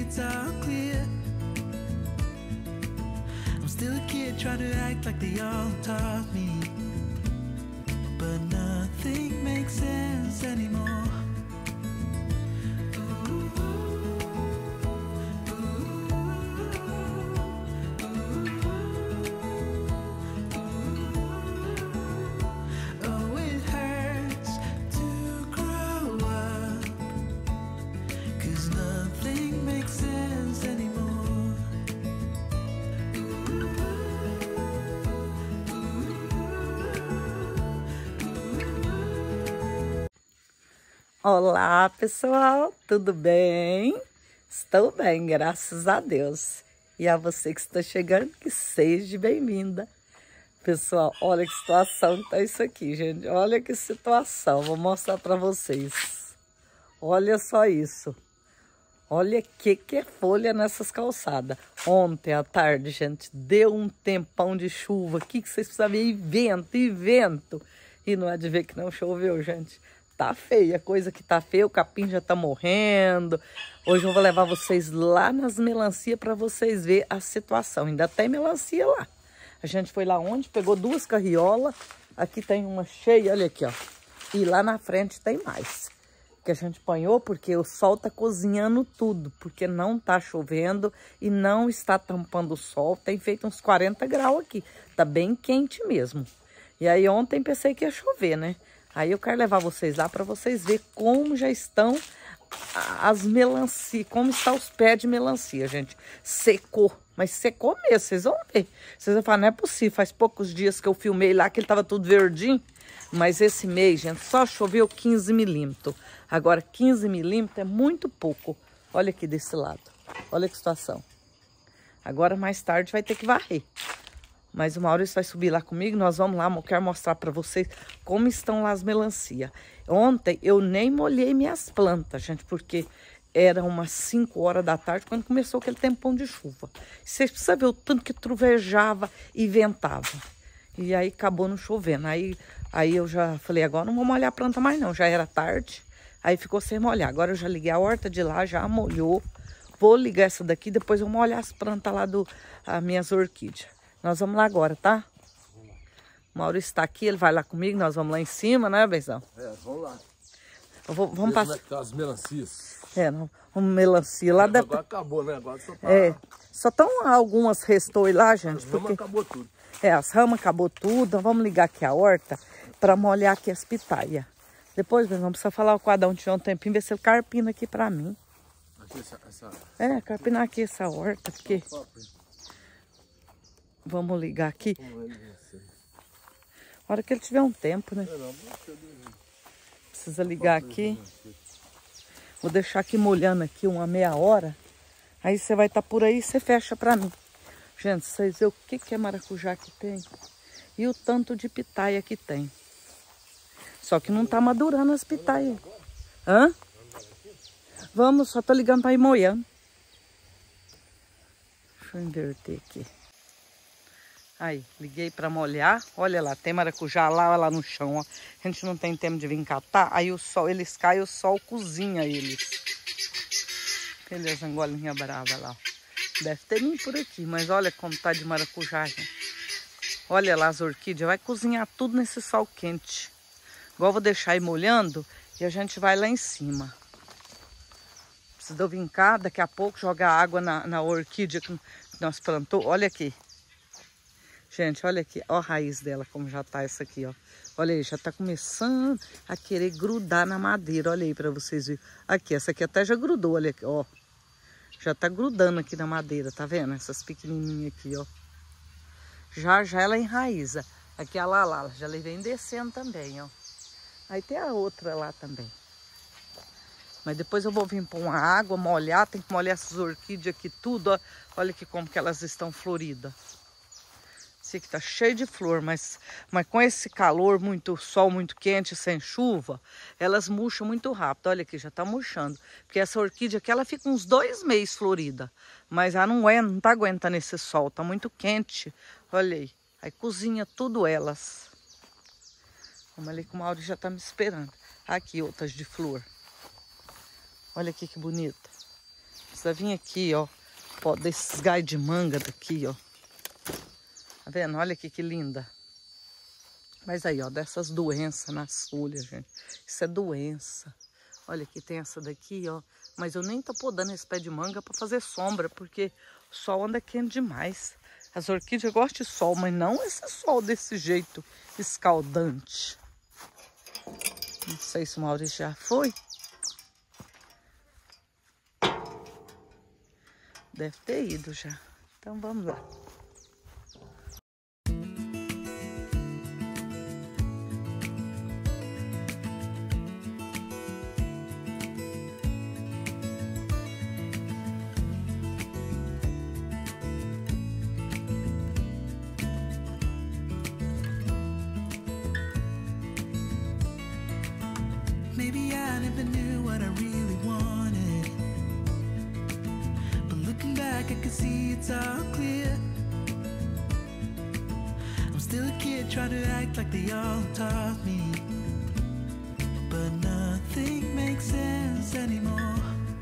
it's all clear. I'm still a kid trying to act like they all taught me, but nothing makes sense anymore. Oh, it hurts to grow up, 'cause nothing makes sense anymore. Olá, pessoal, tudo bem? Estou bem, graças a Deus. E a você que está chegando, que seja bem-vinda. Pessoal, olha que situação que tá isso aqui, gente. Olha que situação, vou mostrar para vocês. Olha só isso. Olha que é folha nessas calçadas. Ontem à tarde, gente, deu um tempão de chuva aqui que vocês precisam ver, e vento. E não é de ver que não choveu, gente. Tá feia, a coisa que tá feia, o capim já tá morrendo. Hoje eu vou levar vocês lá nas melancias para vocês verem a situação. Ainda tem melancia lá. A gente foi lá onde, pegou 2 carriolas. Aqui tem uma cheia, olha aqui, ó. E lá na frente tem mais. Que a gente apanhou porque o sol tá cozinhando tudo. Porque não tá chovendo e não está tampando o sol. Tem feito uns 40 graus aqui. Tá bem quente mesmo. E aí ontem pensei que ia chover, né? Aí eu quero levar vocês lá para vocês verem como já estão as melancias, como estão os pés de melancia, gente. Secou, mas secou mesmo, vocês vão ver. Vocês vão falar, não é possível, faz poucos dias que eu filmei lá que ele tava tudo verdinho. Mas esse mês, gente, só choveu 15 milímetros. Agora 15 milímetros é muito pouco. Olha aqui desse lado, olha que situação. Agora mais tarde vai ter que varrer. Mas o Maurício vai subir lá comigo, nós vamos lá, eu quero mostrar para vocês como estão lá as melancias. Ontem eu nem molhei minhas plantas, gente, porque era umas 5 horas da tarde, quando começou aquele tempão de chuva. Vocês precisam ver o tanto que truvejava e ventava. E aí acabou não chovendo. Aí eu já falei, agora não vou molhar a planta mais não, já era tarde. Aí ficou sem molhar. Agora eu já liguei a horta de lá, já molhou. Vou ligar essa daqui, depois eu vou molhar as plantas lá as minhas orquídeas. Nós vamos lá agora, tá? O Maurício está aqui, ele vai lá comigo, nós vamos lá em cima, né, Beizão? É, vamos lá. Vamos passar. Como é que tá as melancias? É, não, vamos melancia lá. Agora acabou, né? Agora só tá... É, só estão algumas restou lá, gente. As ramas acabou tudo. É, as ramas acabou tudo. Então vamos ligar aqui a horta para molhar aqui as pitaias. Depois, Beizão, precisa falar com o Adão tiver um tempinho, ver se ele carpina aqui para mim. Aqui essa... É, carpinar aqui essa horta, porque... Vamos ligar aqui. A hora que ele tiver um tempo, né? Precisa ligar aqui. Vou deixar aqui molhando aqui uma meia hora. Aí você vai estar por aí e você fecha pra mim. Gente, vocês veem o que é maracujá que tem. E o tanto de pitaia que tem. Só que não tá madurando as pitaias. Hã? Vamos, só tô ligando pra ir molhando. Deixa eu inverter aqui. Aí, liguei para molhar. Olha lá, tem maracujá lá no chão, ó. A gente não tem tempo de vir catar. Aí o sol, eles caem, o sol cozinha eles. Olha as angolinhas bravas lá, ó. Deve ter nem por aqui, mas olha como tá de maracujá, gente. Olha lá as orquídeas, vai cozinhar tudo nesse sol quente. Igual eu vou deixar aí molhando e a gente vai lá em cima. Precisa eu vir cá, daqui a pouco jogar água na orquídea que nós plantou. Olha aqui. Gente, olha aqui, ó a raiz dela, como já tá essa aqui, ó. Olha aí, já tá começando a querer grudar na madeira, olha aí pra vocês verem. Aqui, essa aqui até já grudou, olha aqui, ó. Já tá grudando aqui na madeira, tá vendo? Essas pequenininhas aqui, ó. Já ela enraiza. Aqui a Lala, já vem descendo também, ó. Aí tem a outra lá também. Mas depois eu vou vir pôr uma água, molhar, tem que molhar essas orquídeas aqui tudo, ó. Olha aqui como que elas estão floridas. Esse aqui tá cheio de flor, mas com esse calor, muito sol, muito quente, sem chuva, elas murcham muito rápido. Olha aqui, já tá murchando. Porque essa orquídea aqui, ela fica uns 2 meses florida. Mas ela não tá aguentando esse sol, tá muito quente. Olha aí, aí cozinha tudo elas. Vamos ali que o Mauro já tá me esperando. Aqui outras de flor. Olha aqui que bonita. Precisa vir aqui, ó. Ó, desses galhos de manga daqui, ó. Tá vendo? Olha aqui que linda. Mas aí, ó, dessas doenças nas folhas, gente. Isso é doença. Olha aqui, tem essa daqui, ó. Mas eu nem tô podando esse pé de manga pra fazer sombra, porque o sol anda quente demais. As orquídeas gostam de sol, mas não esse sol desse jeito escaldante. Não sei se o Maurício já foi. Deve ter ido já. Então vamos lá. Maybe I never knew what I really wanted, but looking back I can see it's all clear. I'm still a kid trying to act like they all taught me, but nothing makes sense anymore.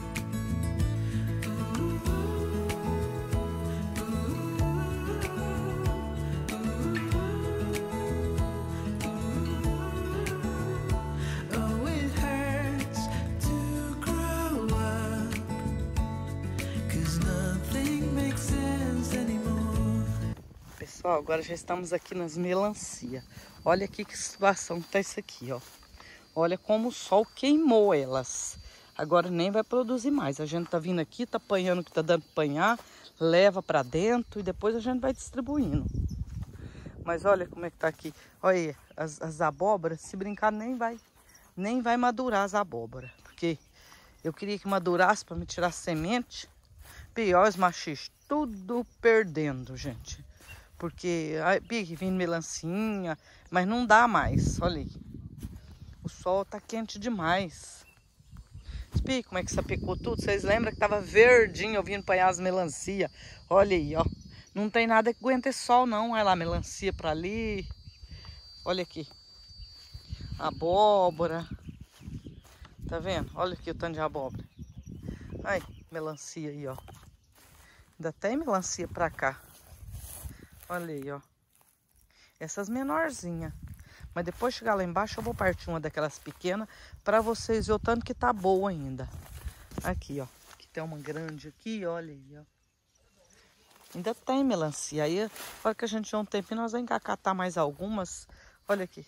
Pessoal, agora já estamos aqui nas melancia. Olha aqui que situação que tá isso aqui, ó. Olha como o sol queimou elas. Agora nem vai produzir mais. A gente tá vindo aqui, tá apanhando o que tá dando pra apanhar, leva pra dentro e depois a gente vai distribuindo. Mas olha como é que tá aqui. Olha aí, as abóboras, se brincar nem vai madurar as abóboras. Porque eu queria que madurasse pra me tirar semente. Pior, os machistas, tudo perdendo, gente. Porque vindo melancinha, mas não dá mais, olha aí. O sol tá quente demais. Espiga como é que sapecou tudo. Vocês lembram que tava verdinho eu vindo apanhar as melancia? Olha aí, ó. Não tem nada que aguente esse sol não. Olha lá, melancia pra ali. Olha aqui. Abóbora. Tá vendo? Olha aqui o tanto de abóbora. Ai, melancia aí, ó. Ainda tem melancia pra cá. Olha aí, ó. Essas menorzinhas. Mas depois chegar lá embaixo eu vou partir uma daquelas pequenas para vocês verem o tanto que tá boa ainda. Aqui, ó. Aqui tem uma grande aqui, olha aí, ó. Ainda tem melancia. Aí, na hora que a gente tiver um tempinho, nós vamos catar mais algumas. Olha aqui.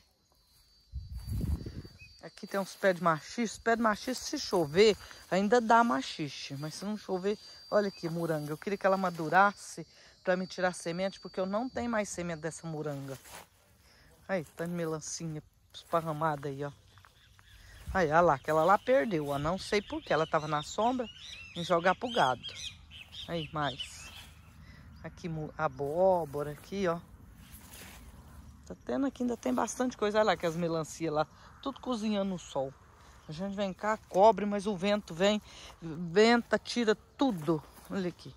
Aqui tem uns pés de machixe. Pé de machixe, se chover, ainda dá machixe. Mas se não chover, olha aqui, moranga. Eu queria que ela madurasse para me tirar semente, porque eu não tenho mais semente dessa moranga. Aí, tá de melancinha esparramada aí, ó. Aí, olha lá, aquela lá perdeu, ó. Não sei por que ela tava na sombra e jogar pro gado. Aí, mais. Aqui, abóbora aqui, ó. Tá tendo aqui, ainda tem bastante coisa. Olha lá que as melancia lá, tudo cozinhando no sol. A gente vem cá, cobre, mas o vento vem, venta, tira tudo. Olha aqui.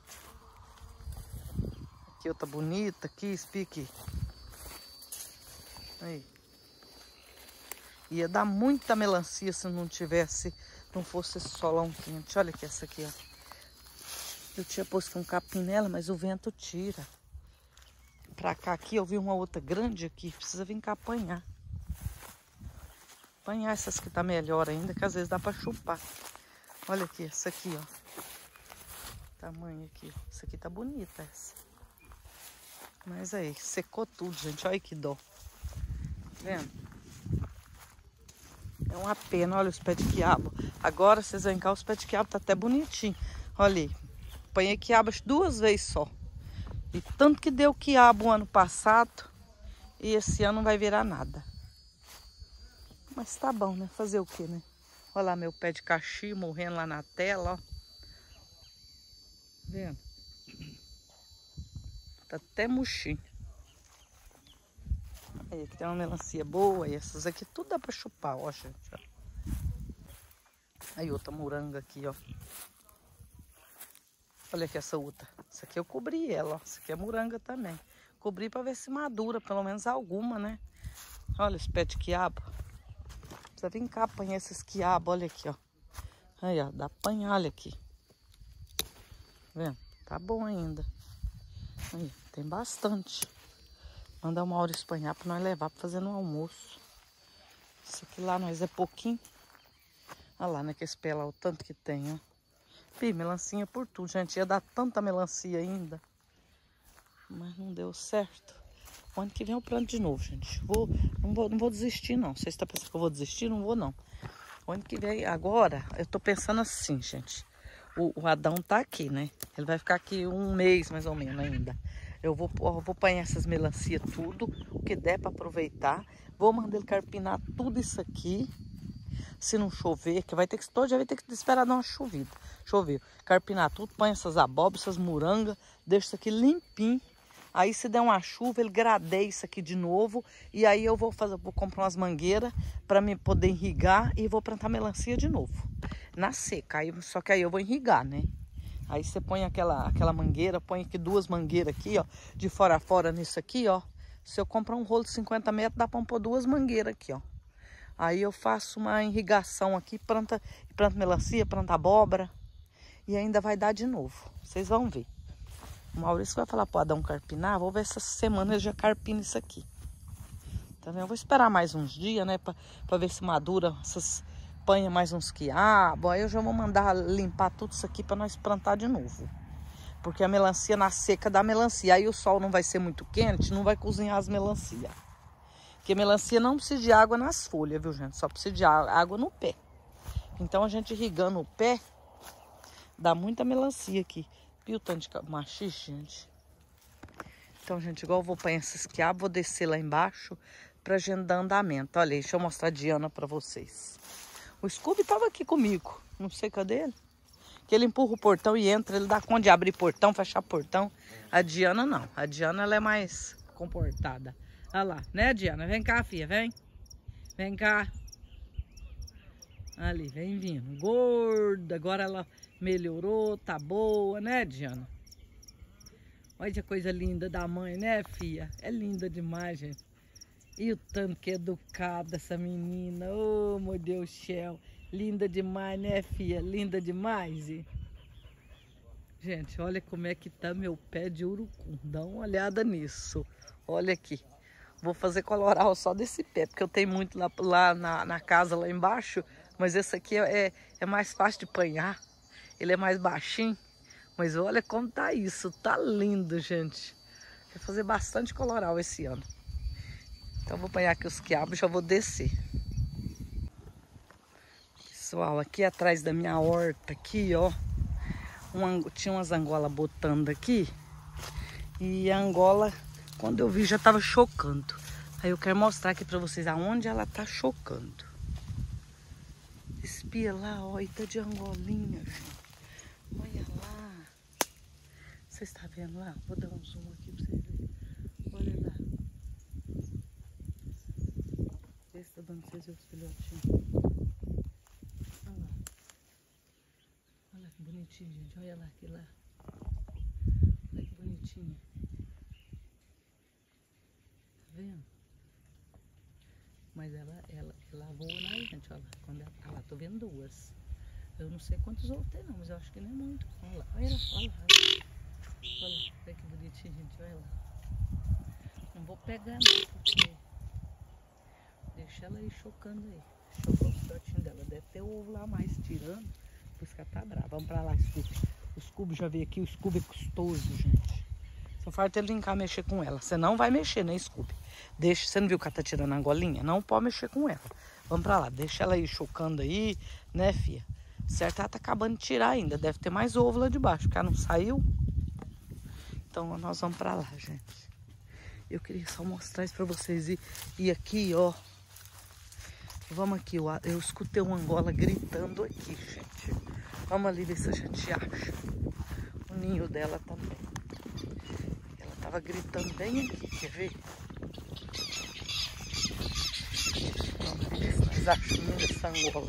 Aqui outra bonita, aqui, espique. Aí. Ia dar muita melancia se não tivesse, não fosse esse solão quente. Olha aqui essa aqui, ó. Eu tinha posto um capim nela, mas o vento tira. Pra cá aqui eu vi uma outra grande aqui, precisa vir cá apanhar. Apanhar essas que tá melhor ainda, que às vezes dá pra chupar. Olha aqui, essa aqui, ó. Tamanho aqui. Essa aqui tá bonita, essa. Mas aí, secou tudo, gente. Olha que dó. Tá vendo? É uma pena. Olha os pés de quiabo. Agora vocês vêm cá, os pés de quiabo tá até bonitinho. Olha aí. Apanhei quiabo 2 vezes só. E tanto que deu quiabo o ano passado. E esse ano não vai virar nada. Mas tá bom, né? Fazer o quê, né? Olha lá meu pé de caxi morrendo lá na tela, ó. Vendo? Tá até murchinho. Aí aqui tem uma melancia boa. E essas aqui tudo dá pra chupar, ó, gente. Ó. Aí outra moranga aqui, ó. Olha aqui essa outra. Essa aqui eu cobri ela, ó. Essa aqui é moranga também. Cobri pra ver se madura, pelo menos alguma, né? Olha esse pé de quiabo. Precisa vir cá apanhar esses quiabos, olha aqui, ó. Aí, ó, dá pra apanhar, olha aqui. vendo? Tá bom ainda. Aí, tem bastante. Mandar uma hora espanhar pra nós levar pra fazer no almoço. Isso aqui lá nós é pouquinho. Olha lá, né? Que esse pé lá, o tanto que tem, ó. Fih, melancia por tudo, gente. Ia dar tanta melancia ainda. Mas não deu certo. O ano que vem eu planto de novo, gente. Não vou desistir, não. Vocês estão pensando que eu vou desistir? Não vou, não. O ano que vem, agora, eu tô pensando assim, gente. O Adão tá aqui, né? Ele vai ficar aqui um mês, mais ou menos, ainda. Eu vou apanhar essas melancias tudo, o que der para aproveitar. Vou mandar ele carpinar tudo isso aqui. Se não chover, que vai ter que todo dia vai ter que esperar dar uma chovida. Choveu. Carpinar tudo, põe essas abóboras, essas morangas, deixa isso aqui limpinho. Aí se der uma chuva, ele gradeia isso aqui de novo. E aí eu vou comprar umas mangueiras para me poder irrigar e vou plantar melancia de novo. Na seca, só que aí eu vou irrigar, né? Aí você põe aquela mangueira, põe aqui 2 mangueiras aqui, ó, de fora a fora nisso aqui, ó. Se eu comprar um rolo de 50 metros, dá para pôr 2 mangueiras aqui, ó. Aí eu faço uma irrigação aqui, planto melancia, planto abóbora. E ainda vai dar de novo. Vocês vão ver. O Maurício vai falar pro Adão carpinar. Vou ver essa semana ele já carpina isso aqui. Tá vendo? Eu vou esperar mais uns dias, né? Pra ver se madura essas panha mais uns quiabos. Aí eu já vou mandar limpar tudo isso aqui pra nós plantar de novo. Porque a melancia na seca dá melancia. Aí o sol não vai ser muito quente, não vai cozinhar as melancias. Porque melancia não precisa de água nas folhas, viu, gente? Só precisa de água no pé. Então a gente irrigando o pé, dá muita melancia aqui. Viu o tanto de machixe, gente? Então, gente, igual eu vou pôr esses quiabos, vou descer lá embaixo pra gente dar andamento. Olha aí, deixa eu mostrar a Diana pra vocês. O Scooby tava aqui comigo. Não sei cadê ele. Que ele empurra o portão e entra. Ele dá conta de abrir portão, fechar portão. A Diana não. A Diana, ela é mais comportada. Olha lá, né, Diana? Vem cá, filha, vem. Vem cá. Ali, vem vindo. Gorda. Agora ela melhorou, tá boa, né, Diana? Olha que coisa linda da mãe, né, filha? É linda demais, gente. E o tanto que é educada essa menina. Oh, meu Deus do céu. Linda demais, né, filha? Linda demais. E... gente, olha como é que tá meu pé de urucum. Dá uma olhada nisso. Olha aqui. Vou fazer coloral só desse pé, porque eu tenho muito lá na casa, lá embaixo. Mas esse aqui é mais fácil de apanhar. Ele é mais baixinho. Mas olha como tá isso. Tá lindo, gente. Vou fazer bastante coloral esse ano. Então vou apanhar aqui os quiabos e já vou descer. Pessoal, aqui atrás da minha horta, aqui, ó. Tinha umas angolas botando aqui. E a angola, quando eu vi, já tava chocando. Aí eu quero mostrar aqui pra vocês aonde ela tá chocando. Espia lá, ó, e tá de angolinha, gente. Olha lá. Vocês estão vendo lá? Vou dar um zoom aqui pra vocês verem. Olha lá. Vê se tá dando pra vocês verem os filhotinhos. Olha lá. Olha que bonitinho, gente. Olha lá, aqui lá. Olha que bonitinho. Tá vendo? Mas ela voa lá, gente. Olha lá. Quando ela, tô vendo 2. Eu não sei quantos ovos tem, não, mas eu acho que não é muito. Olha lá, olha lá, olha lá. Olha que bonitinho, gente, olha lá. Não vou pegar não, porque deixa ela aí chocando aí. Chocou os filhotinhos dela. Deve ter o ovo lá mais tirando, por isso que ela tá brava. Vamos pra lá, Scooby. O Scooby já veio aqui, o Scooby é custoso, gente. Só falta ele linkar, mexer com ela. Você não vai mexer, né, Scooby? Deixa, você não viu que ela tá tirando a angolinha? Não pode mexer com ela. Vamos pra lá, deixa ela aí chocando aí, né, filha? Certo, ela tá acabando de tirar ainda. Deve ter mais ovo lá de baixo, porque ela não saiu. Então nós vamos pra lá, gente. Eu queria só mostrar isso pra vocês. E aqui, ó. Vamos aqui, eu escutei uma angola gritando aqui, gente. Vamos ali ver se a gente acha o ninho dela também. Ela tava gritando bem aqui, quer ver? Vamos ver se nós achamos essa angola.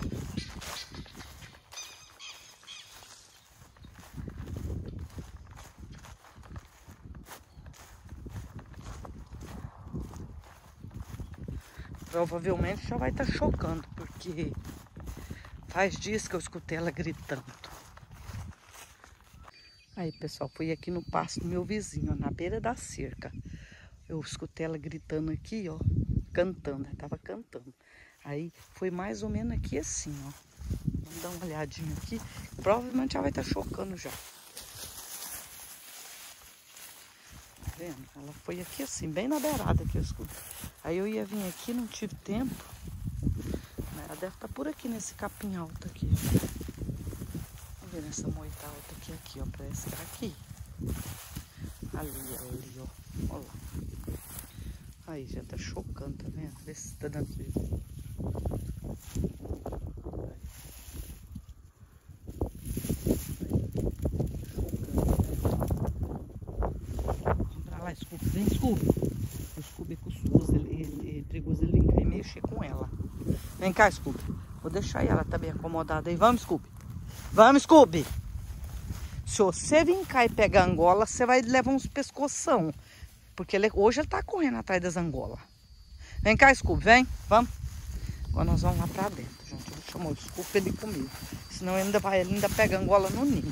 Provavelmente já vai estar chocando, porque faz dias que eu escutei ela gritando. Aí, pessoal, fui aqui no pasto do meu vizinho, ó, na beira da cerca. Eu escutei ela gritando aqui, ó, cantando, ela tava cantando. Aí, foi mais ou menos aqui assim, ó. Vamos dar uma olhadinha aqui. Provavelmente ela vai estar chocando já. Tá vendo? Ela foi aqui assim, bem na beirada que eu escutei. Aí eu ia vir aqui, não tive tempo. Ela deve estar por aqui, nesse capim alto aqui. Vamos ver nessa moita alta aqui, ó. Parece que era aqui. Ali, ó. Olha lá. Aí, já tá chocando, tá vendo? Vê se tá dando pra ver. Vamos pra lá, Scooby. Vem, Scooby. O Scooby é custoso, ele é perigoso ele vir e mexer com ela. Vem cá, Scooby. Vou deixar ela também acomodada aí. Vamos, Scooby. Vamos, Scooby. Se você vir cá e pegar a Angola, você vai levar uns pescoção. Porque hoje ele tá correndo atrás das Angolas. Vem cá, Scooby, vem. Vamos. Agora nós vamos lá pra dentro, gente. Eu vou chamar o Scooby pra ele ir comigo. Senão ele ainda pega a Angola no ninho.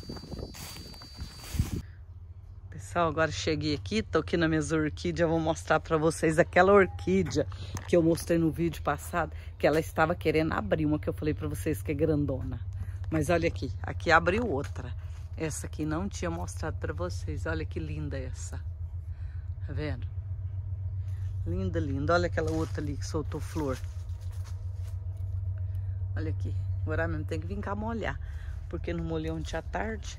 Pessoal, agora cheguei aqui. Tô aqui nas minhas orquídeas. Eu vou mostrar pra vocês aquela orquídea que eu mostrei no vídeo passado. Que ela estava querendo abrir uma que eu falei pra vocês que é grandona. Mas olha aqui. Aqui abriu outra. Essa aqui não tinha mostrado pra vocês. Olha que linda essa. Tá vendo? Linda, linda. Olha aquela outra ali que soltou flor. Olha aqui. Agora mesmo tem que vir cá molhar. Porque não molhei ontem à tarde.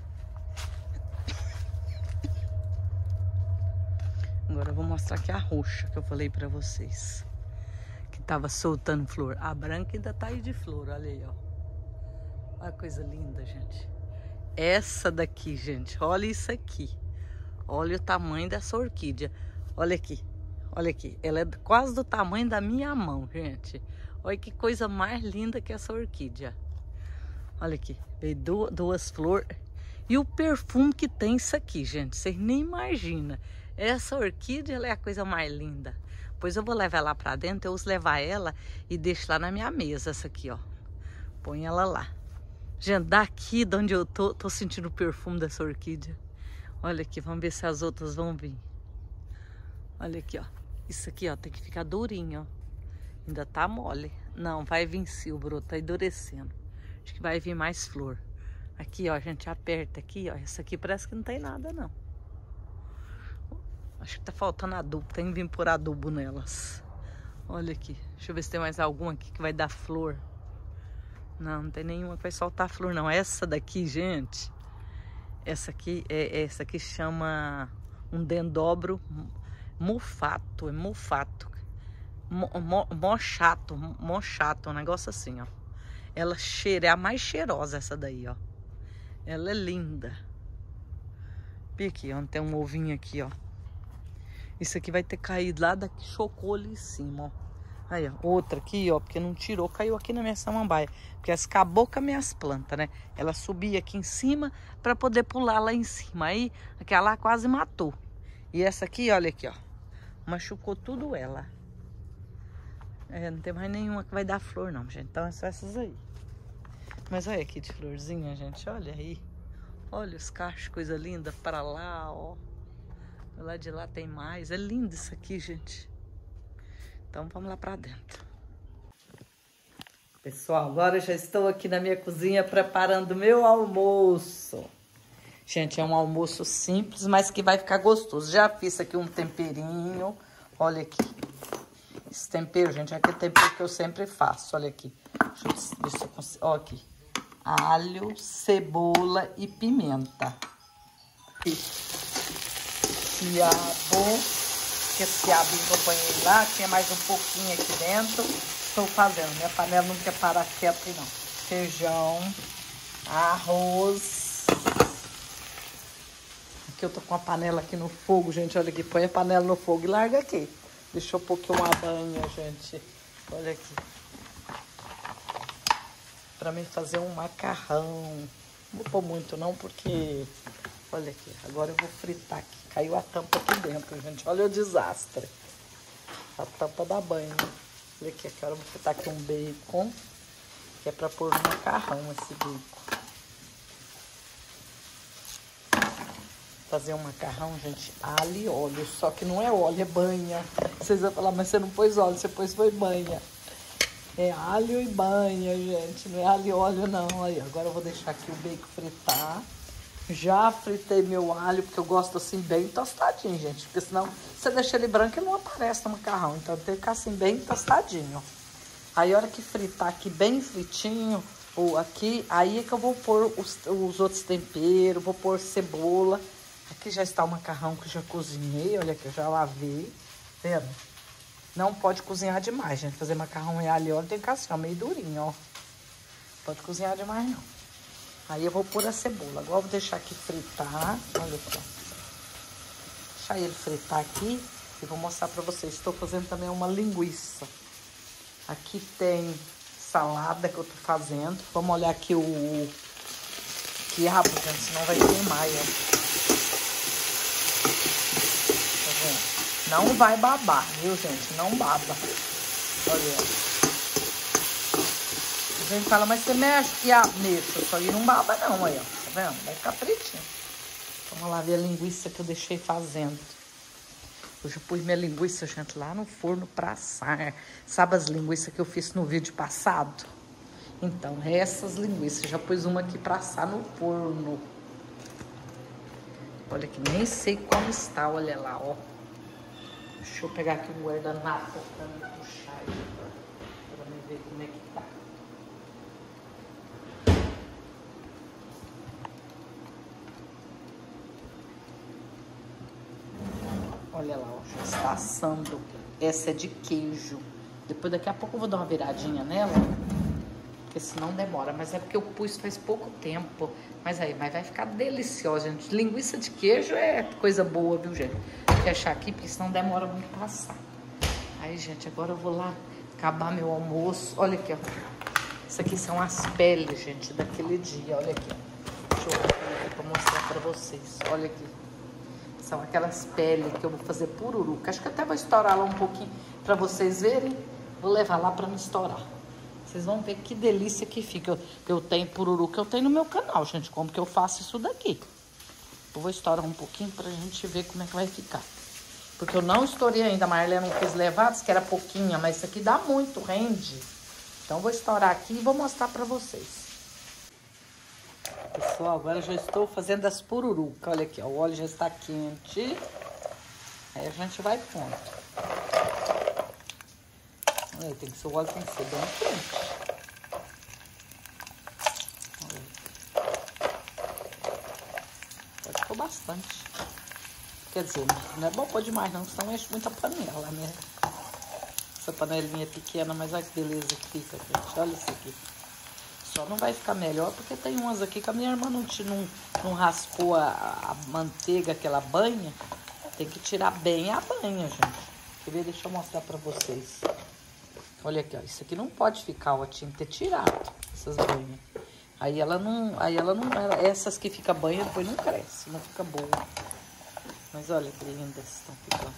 Agora eu vou mostrar aqui a roxa que eu falei pra vocês. Que tava soltando flor. A branca ainda tá aí de flor. Olha aí, ó. Olha que coisa linda, gente. Essa daqui, gente. Olha isso aqui. Olha o tamanho dessa orquídea. Olha aqui. Olha aqui. Ela é quase do tamanho da minha mão, gente. Olha que coisa mais linda que essa orquídea. Olha aqui. Veio duas flores. E o perfume que tem isso aqui, gente. Vocês nem imaginam. Essa orquídea, ela é a coisa mais linda. Pois eu vou levar ela pra dentro. Eu uso levar ela e deixo lá na minha mesa. Essa aqui, ó. Põe ela lá. Gente, daqui de onde eu tô sentindo o perfume dessa orquídea. Olha aqui, vamos ver se as outras vão vir. Olha aqui, ó. Isso aqui, ó, tem que ficar durinho, ó. Ainda tá mole. Não, vai vir sim, o broto tá endurecendo. Acho que vai vir mais flor. Aqui, ó, a gente aperta aqui, ó. Essa aqui parece que não tem nada, não. Acho que tá faltando adubo. Tem que vir por adubo nelas. Olha aqui. Deixa eu ver se tem mais alguma aqui que vai dar flor. Não, não tem nenhuma que vai soltar flor, não. Essa daqui, gente... Essa aqui chama um dendobro mofato, é mofato, mochato, um negócio assim, ó. Ela cheira, é a mais cheirosa essa daí, ó. Ela é linda. E aqui, ó, tem um ovinho aqui, ó. Isso aqui vai ter caído lá daqui, chocou ali em cima, ó. Aí, ó, outra aqui, ó, porque não tirou, caiu aqui na minha samambaia. Porque ela acabou com as minhas plantas, né? Ela subia aqui em cima para poder pular lá em cima. Aí, aquela lá quase matou. E essa aqui, olha aqui, ó. Machucou tudo ela. É, não tem mais nenhuma que vai dar flor, não, gente. Então, é só essas aí. Mas olha aqui de florzinha, gente. Olha aí. Olha os cachos, coisa linda. Para lá, ó. Lá de lá tem mais. É lindo isso aqui, gente. Então, vamos lá pra dentro. Pessoal, agora eu já estou aqui na minha cozinha preparando meu almoço. Gente, é um almoço simples, mas que vai ficar gostoso. Já fiz aqui um temperinho. Olha aqui. Esse tempero, gente, é aquele tempero que eu sempre faço. Olha aqui. Deixa eu ver se eu consigo. Olha aqui. Alho, cebola e pimenta. E quiabo. Esse quiabinho que eu ponhei lá, tinha mais um pouquinho aqui dentro. Estou fazendo. Minha panela não quer parar quieta, não. Feijão, arroz. Aqui eu tô com a panela aqui no fogo, gente. Olha aqui, põe a panela no fogo e larga aqui. Deixa eu pôr aqui uma banha, gente. Olha aqui. Pra mim fazer um macarrão. Não vou pôr muito não, porque... Olha aqui, agora eu vou fritar aqui. Caiu a tampa aqui dentro, gente. Olha o desastre. A tampa da banha. Olha aqui, agora eu vou fritar aqui um bacon. Que é pra pôr no macarrão esse bacon. fazer um macarrão, gente, alho e óleo. Só que não é óleo, é banha. Vocês vão falar, mas você não pôs óleo, você pôs foi banha. É alho e banha, gente. Não é alho e óleo, não. Aí, agora eu vou deixar aqui o bacon fritar. Já fritei meu alho, porque eu gosto assim bem tostadinho, gente. Porque senão você deixa ele branco, ele não aparece no macarrão. Então tem que ficar assim bem tostadinho. Aí a hora que fritar aqui bem fritinho, ou aqui, aí é que eu vou pôr os outros temperos, vou pôr cebola. Aqui já está o macarrão que eu já cozinhei, olha aqui, eu já lavei, vendo? Não pode cozinhar demais, gente. Fazer macarrão e alho e óleo tem que ficar assim, ó, meio durinho, ó. Pode cozinhar demais, não. Aí eu vou pôr a cebola. Agora eu vou deixar aqui fritar, olha aqui, ó. Deixar ele fritar aqui e vou mostrar pra vocês. Estou fazendo também uma linguiça. Aqui tem salada que eu tô fazendo. Vamos olhar aqui o quiabo, gente, senão vai queimar, ó. Tá vendo? Não vai babar, viu, gente? Não baba. Olha. A gente fala, mas você mexe quiabo nisso. Isso aí não baba não, aí, ó. Tá vendo? Vai ficar fritinho. Vamos lá ver a linguiça que eu deixei fazendo. Eu já pus minha linguiça, gente, lá no forno pra assar. Sabe as linguiças que eu fiz no vídeo passado? Então, essas linguiças. Já pus uma aqui pra assar no forno. Olha que nem sei como está, olha lá, ó. Deixa eu pegar aqui um guardanapo pra me puxar aí, pra me ver como é que tá. Olha lá, ó, já está assando. Essa é de queijo. Depois, daqui a pouco eu vou dar uma viradinha nela, porque senão demora. Mas é porque eu pus faz pouco tempo. Mas aí, vai ficar deliciosa, gente. Linguiça de queijo é coisa boa, viu, gente? Vou fechar aqui, porque senão demora muito pra assar. Aí, gente, agora eu vou lá acabar meu almoço. Olha aqui, ó. Isso aqui são as peles, gente, daquele dia. Olha aqui, ó. Deixa eu ver aqui pra mostrar pra vocês. Olha aqui. São aquelas peles que eu vou fazer pururuca. Acho que até vou estourar lá um pouquinho pra vocês verem. Vou levar lá pra me estourar. Vocês vão ver que delícia que fica. Eu tenho pururuca, eu tenho no meu canal, gente. Como que eu faço isso daqui? Eu vou estourar um pouquinho pra gente ver como é que vai ficar. Porque eu não estourei ainda. A Marlene não quis levar, disse que era pouquinha. Mas isso aqui dá muito, rende. Então eu vou estourar aqui e vou mostrar pra vocês. Pessoal, agora eu já estou fazendo as pururucas. Olha aqui, ó, o óleo já está quente. Aí a gente vai pondo. Olha, o óleo tem que ser bem quente. Olha. Pode pôr bastante. Quer dizer, não é bom pôr demais não, senão enche muita panela, né? Essa panelinha é pequena, mas olha que beleza que fica, gente. Olha isso aqui. Só não vai ficar melhor porque tem umas aqui que a minha irmã não raspou a manteiga, aquela banha. Tem que tirar bem a banha, gente. Quer ver? Deixa eu mostrar pra vocês. Olha aqui, ó. Isso aqui não pode ficar, ó. Tinha que ter tirado essas banhas. Aí ela não... Essas que fica banha depois não cresce, não fica boa. Mas olha que lindas estão ficando.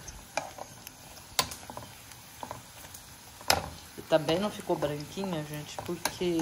E também não ficou branquinha, gente, porque...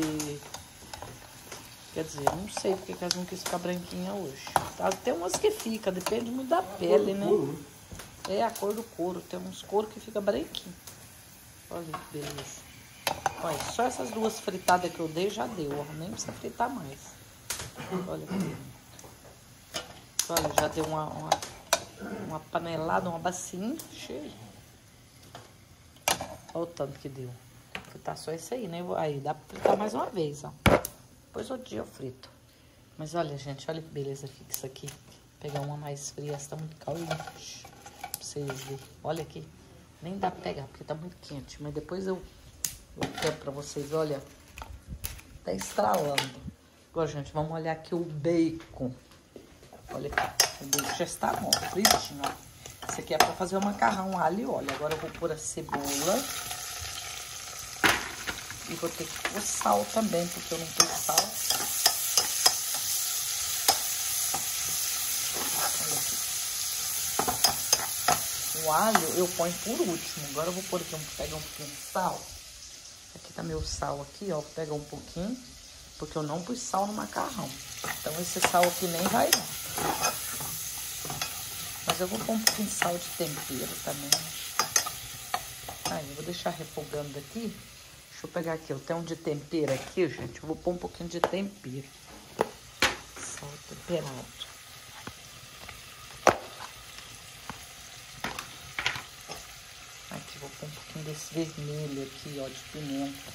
Quer dizer, não sei porque que elas não quis ficar branquinha hoje. Tá? Tem umas que fica, depende muito da pele, né? É a cor do couro. Tem uns couros que fica branquinho. Olha que beleza. Olha, só essas duas fritadas que eu dei já deu, ó. Nem precisa fritar mais. Olha que lindo. Olha, já deu uma panelada, uma bacinha cheia. Olha o tanto que deu. Fritar só isso aí, né? Aí dá pra fritar mais uma vez, ó. Depois outro dia eu frito. Mas olha, gente, olha que beleza fica isso aqui. Vou pegar uma mais fria, essa tá muito caliente. Pra vocês verem. Olha aqui. Nem dá pra pegar, porque tá muito quente. Mas depois eu quero pra vocês, olha. Tá estralando. Agora, gente, vamos olhar aqui o bacon. Olha aqui. O bacon já está bom, fritinho, ó. Isso aqui é pra fazer o macarrão alho e óleo. Agora eu vou pôr a cebola. E vou ter que pôr sal também, porque eu não pus sal. Olha aqui. O alho eu ponho por último. Agora eu vou pôr aqui, pegar um pouquinho de sal. Aqui tá meu sal aqui, ó. Vou pegar um pouquinho, porque eu não pus sal no macarrão. Então esse sal aqui nem vai dar. Mas eu vou pôr um pouquinho de sal de tempero também. Aí, eu vou deixar refogando aqui. Deixa eu pegar aqui, eu tenho um de tempero aqui, gente. Eu vou pôr um pouquinho de tempero. Sal temperado. Aqui, vou pôr um pouquinho desse vermelho aqui, ó, de pimenta.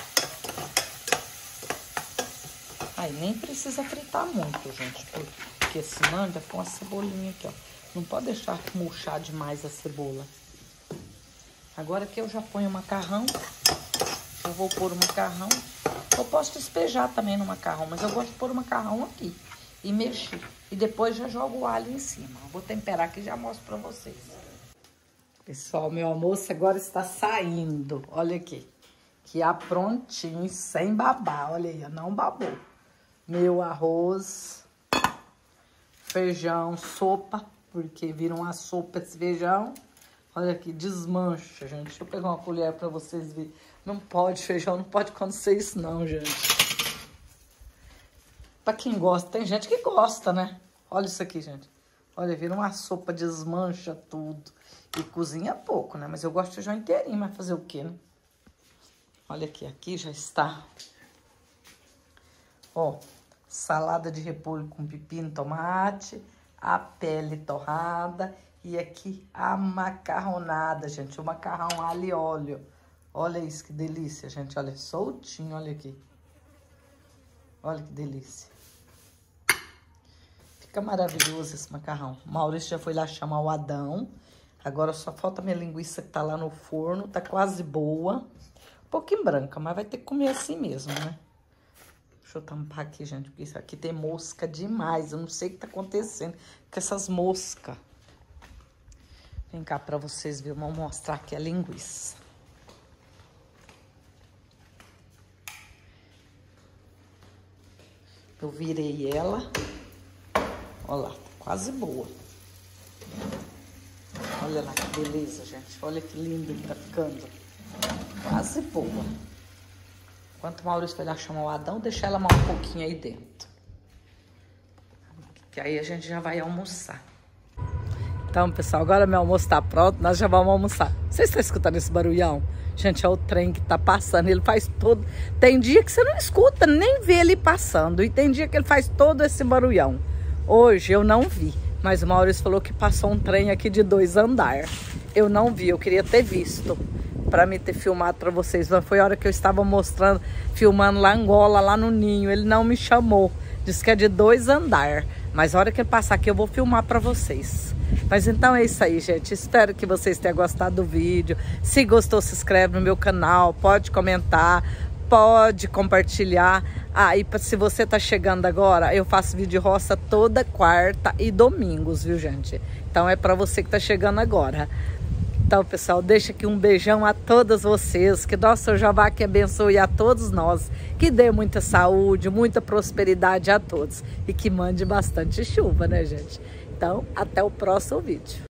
Aí, nem precisa fritar muito, gente, porque senão ainda põe uma cebolinha aqui, ó. Não pode deixar murchar demais a cebola. Agora aqui eu já ponho o macarrão. Eu vou pôr o macarrão. Eu posso despejar também no macarrão, mas eu gosto de pôr o macarrão aqui e mexer. E depois já jogo o alho em cima. Eu vou temperar aqui e já mostro pra vocês. Pessoal, meu almoço agora está saindo. Olha aqui. Que é prontinho, sem babar. Olha aí, não babou. Meu arroz, feijão, sopa, porque viram uma sopa esse feijão. Olha aqui, desmancha, gente. Deixa eu pegar uma colher pra vocês verem. Não pode, feijão, não pode acontecer isso não, gente. Pra quem gosta, tem gente que gosta, né? Olha isso aqui, gente. Olha, vira uma sopa, desmancha tudo. E cozinha pouco, né? Mas eu gosto de feijão inteirinho, mas fazer o quê, né? Olha aqui, aqui já está. Ó, salada de repolho com pepino, tomate, a pele torrada e aqui a macarronada, gente. O macarrão alho e óleo. Olha isso, que delícia, gente. Olha, soltinho, olha aqui. Olha que delícia. Fica maravilhoso esse macarrão. O Maurício já foi lá chamar o Adão. Agora só falta minha linguiça que tá lá no forno. Tá quase boa. Um pouquinho branca, mas vai ter que comer assim mesmo, né? Deixa eu tampar aqui, gente, porque isso aqui tem mosca demais. Eu não sei o que tá acontecendo com essas moscas. Vem cá pra vocês verem. Vou mostrar aqui a linguiça. Eu virei ela. Olha lá, tá quase boa. Olha lá que beleza, gente. Olha que lindo que tá ficando. Quase boa. Enquanto o Maurício vai lá chamar o Adão, deixar ela mais um pouquinho aí dentro. Que aí a gente já vai almoçar. Então, pessoal, agora meu almoço tá pronto, nós já vamos almoçar. Vocês estão escutando esse barulhão? Gente, é o trem que tá passando, ele faz todo... Tem dia que você não escuta, nem vê ele passando. E tem dia que ele faz todo esse barulhão. Hoje eu não vi, mas o Maurício falou que passou um trem aqui de 2 andares. Eu não vi, eu queria ter visto. Pra me ter filmado pra vocês. Foi a hora que eu estava mostrando, filmando lá Angola, lá no ninho. Ele não me chamou. Disse que é de 2 andares. Mas a hora que ele passar aqui, eu vou filmar pra vocês. Mas então é isso aí, gente. Espero que vocês tenham gostado do vídeo. Se gostou, se inscreve no meu canal. Pode comentar. Pode compartilhar. E se você tá chegando agora, eu faço vídeo roça toda quarta e domingos, viu, gente? Então é pra você que tá chegando agora. Então, pessoal, deixa aqui um beijão a todas vocês. Que nosso Senhor Jeová que abençoe a todos nós. Que dê muita saúde, muita prosperidade a todos. E que mande bastante chuva, né, gente? Então, até o próximo vídeo.